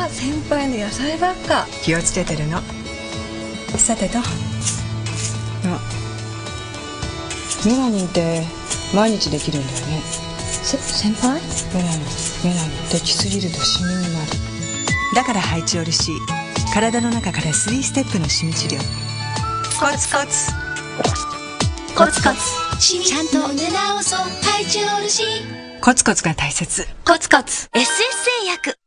先輩の野菜ばっか。 気をつけてるの。さてと、メラニンって毎日できるんだよね。 先輩？ メラニンできすぎるとシミになる。だからハイチオール C、 体の中から3ステップのシミ治療。コツコツコツコツシミちゃんと塗り直そう。ハイチオール C、 コツコツが大切。 コツコツ SS 製薬。